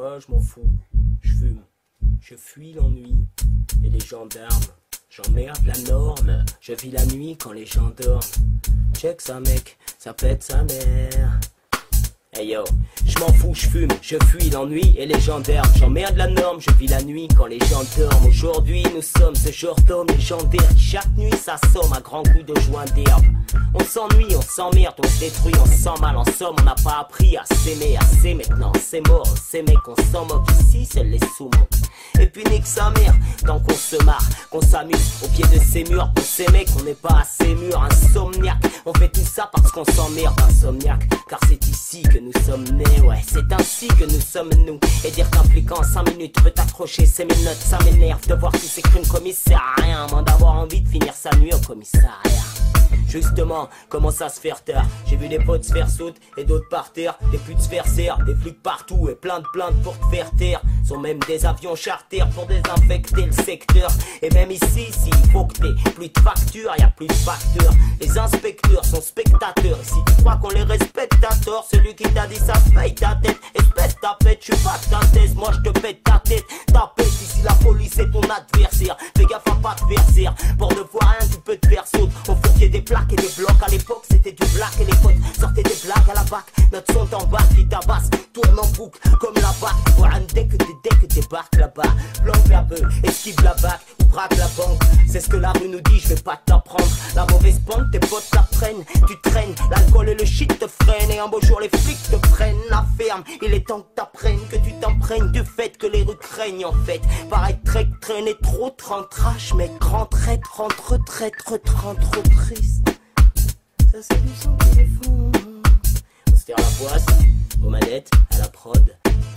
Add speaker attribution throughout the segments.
Speaker 1: Moi je m'en fous, je fume, je fuis l'ennui et les gendarmes. J'emmerde la norme, je vis la nuit quand les gens dorment. Check ça mec, ça pète sa mère. Hey yo, je m'en fous, je fume, je fuis l'ennui et les gendarmes. J'emmerde la norme, je vis la nuit quand les gens dorment. Aujourd'hui nous sommes ce genre d'hommes légendaires qui chaque nuit s'assomme à grands coups de joint d'herbe. On s'ennuie, on s'emmerde, on se détruit, on se sent mal. En somme, on n'a pas appris à s'aimer, assez maintenant, c'est mort. Ces mecs, on s'en moque ici, seuls les sous-mots. Et puis nique sa mère, tant qu'on se marre, qu'on s'amuse au pied de ces murs. Pour ces mecs, on n'est pas assez mûrs, insomniaque. On fait tout ça parce qu'on s'emmerde, insomniaque. Car c'est ici que nous sommes nés, ouais, c'est ainsi que nous sommes nous. Et dire qu'un flic en 5 minutes peut accrocher ses notes, ça m'énerve de voir tous ces crimes commis, c'est à rien, moins d'avoir envie de finir sa nuit au commissariat. Justement, comment ça se faire tard? J'ai vu des potes se faire sauter et d'autres par terre, des putes se faire serre, des flics partout et plein de plaintes pour te faire taire. Sont même des avions charters pour désinfecter le secteur. Et même ici, s'il faut que t'aies plus de factures, y a plus de facteurs. Les inspecteurs sont spectateurs. Et si tu crois qu'on les respecte, t'as tort. Celui qui t'a dit ça paye ta tête. Espèce tapette, je suis pas ta thèse, moi je te pète ta tête. Tapette, ici la police est ton adversaire. Fais gaffe à pas te faire serre. Pour ne voir rien, tu peux te faire sauter. On fourquait des plaques et des blocs. À l'époque, c'était du black et les potes sortaient des blagues à la bac. Notre son en bas qui tabasse, tourne en boucle comme la bac. Pour un dès que débarque là-bas, planque la beuh, esquive la bac ou braque la banque. C'est ce que la rue nous dit, je vais pas t'apprendre. La mauvaise pente, tes potes t'apprennent. Tu traînes, l'alcool et le shit te freinent. Et un beau jour les flics te prennent la ferme. Il est temps que t'apprennes, que tu t'imprègnes du fait que les rues craignent en fait. Pareil trek, traîner trop, trash, mec, rentre, retraite, trop triste. Ça c'est du son téléphone. On se tire la poisse, aux manettes, à la prod.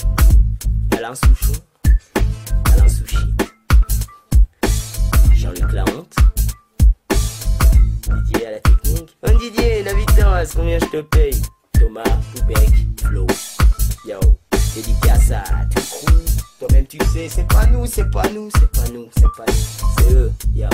Speaker 1: Alain Souchon, Alain Souchi, Jean-Luc Lahonte, Didier à la technique. Oh Didier, la vitesse, combien je te paye? Thomas, Poubek, Flo, yo, dédicace à tout le crew. Toi-même tu sais, c'est pas nous, c'est pas nous, c'est pas nous, c'est pas nous, c'est eux, yo.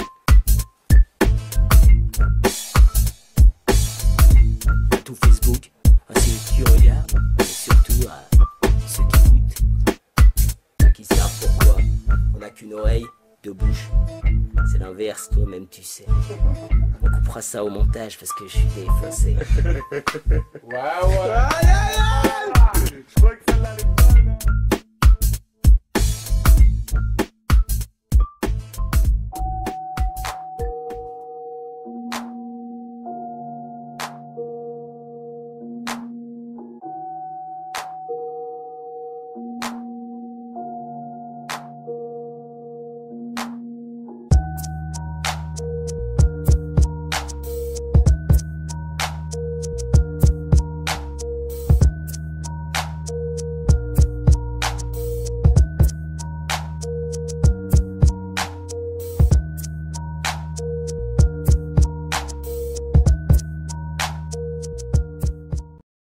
Speaker 1: À tout Facebook, à ceux qui regardent, et surtout à ceux qui écoutent. Qui savent pourquoi on n'a qu'une oreille, deux bouches. C'est l'inverse, toi-même tu sais. On coupera ça au montage parce que je suis défoncé.
Speaker 2: Waouh, je crois que celle-là